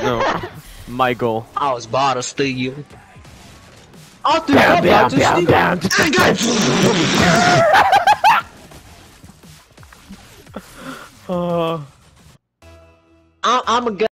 No, my goal. I was about to steal. I'll do that. Uh... I'm a